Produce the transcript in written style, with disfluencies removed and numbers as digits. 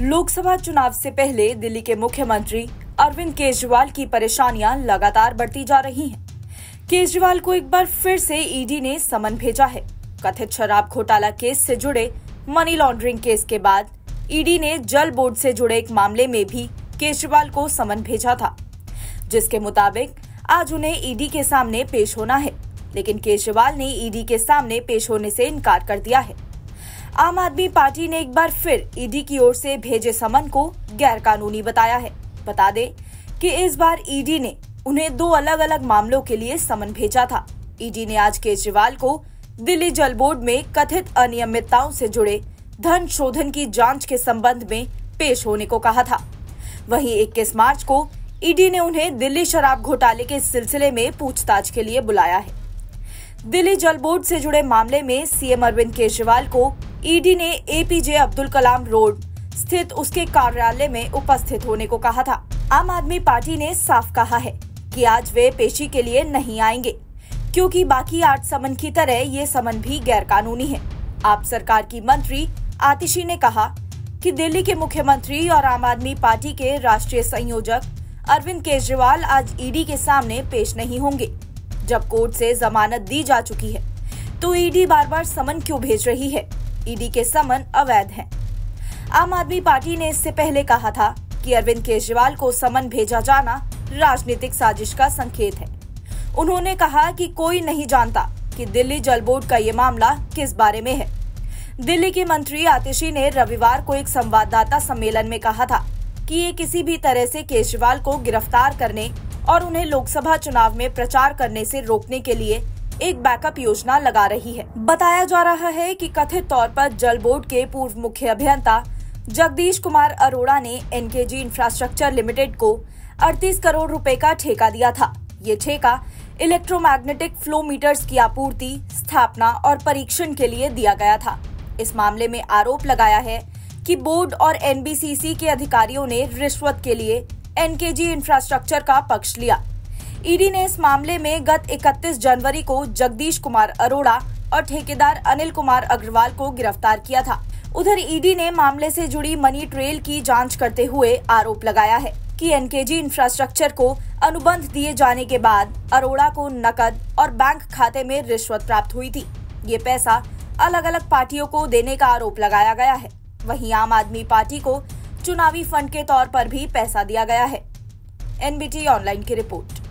लोकसभा चुनाव से पहले दिल्ली के मुख्यमंत्री अरविंद केजरीवाल की परेशानियां लगातार बढ़ती जा रही हैं। केजरीवाल को एक बार फिर से ईडी ने समन भेजा है। कथित शराब घोटाला केस से जुड़े मनी लॉन्ड्रिंग केस के बाद ईडी ने जल बोर्ड से जुड़े एक मामले में भी केजरीवाल को समन भेजा था, जिसके मुताबिक आज उन्हें ईडी के सामने पेश होना है। लेकिन केजरीवाल ने ईडी के सामने पेश होने से इनकार कर दिया है। आम आदमी पार्टी ने एक बार फिर ईडी की ओर से भेजे समन को गैरकानूनी बताया है। बता दें कि इस बार ईडी ने उन्हें दो अलग अलग मामलों के लिए समन भेजा था। ईडी ने आज केजरीवाल को दिल्ली जल बोर्ड में कथित अनियमितताओं से जुड़े धन शोधन की जांच के संबंध में पेश होने को कहा था। वहीं 21 मार्च को ईडी ने उन्हें दिल्ली शराब घोटाले के सिलसिले में पूछताछ के लिए बुलाया है। दिल्ली जल बोर्ड से जुड़े मामले में सीएम अरविंद केजरीवाल को ईडी ने एपीजे अब्दुल कलाम रोड स्थित उसके कार्यालय में उपस्थित होने को कहा था। आम आदमी पार्टी ने साफ कहा है कि आज वे पेशी के लिए नहीं आएंगे, क्योंकि बाकी 8 समन की तरह ये समन भी गैरकानूनी है। आप सरकार की मंत्री आतिशी ने कहा कि दिल्ली के मुख्यमंत्री और आम आदमी पार्टी के राष्ट्रीय संयोजक अरविंद केजरीवाल आज ईडी के सामने पेश नहीं होंगे। जब कोर्ट से जमानत दी जा चुकी है तो ईडी बार बार समन क्यों भेज रही है? ईडी के समन अवैध हैं। आम आदमी पार्टी ने इससे पहले कहा था कि अरविंद केजरीवाल को समन भेजा जाना राजनीतिक साजिश का संकेत है। उन्होंने कहा कि कोई नहीं जानता कि दिल्ली जल बोर्ड का ये मामला किस बारे में है। दिल्ली के मंत्री आतिशी ने रविवार को एक संवाददाता सम्मेलन में कहा था कि ये किसी भी तरह से केजरीवाल को गिरफ्तार करने और उन्हें लोकसभा चुनाव में प्रचार करने से रोकने के लिए एक बैकअप योजना लगा रही है। बताया जा रहा है कि कथित तौर पर जल बोर्ड के पूर्व मुख्य अभियंता जगदीश कुमार अरोड़ा ने एनकेजी इंफ्रास्ट्रक्चर लिमिटेड को 38 करोड़ रुपए का ठेका दिया था। ये ठेका इलेक्ट्रोमैग्नेटिक फ्लो मीटर्स की आपूर्ति, स्थापना और परीक्षण के लिए दिया गया था। इस मामले में आरोप लगाया है कि बोर्ड और एनबीसीसी के अधिकारियों ने रिश्वत के लिए एनकेजी इंफ्रास्ट्रक्चर का पक्ष लिया। ईडी ने इस मामले में गत 31 जनवरी को जगदीश कुमार अरोड़ा और ठेकेदार अनिल कुमार अग्रवाल को गिरफ्तार किया था। उधर ईडी ने मामले से जुड़ी मनी ट्रेल की जांच करते हुए आरोप लगाया है कि एनकेजी इंफ्रास्ट्रक्चर को अनुबंध दिए जाने के बाद अरोड़ा को नकद और बैंक खाते में रिश्वत प्राप्त हुई थी। ये पैसा अलग अलग पार्टियों को देने का आरोप लगाया गया है। वहीं आम आदमी पार्टी को चुनावी फंड के तौर पर भी पैसा दिया गया है। एनबीटी ऑनलाइन की रिपोर्ट।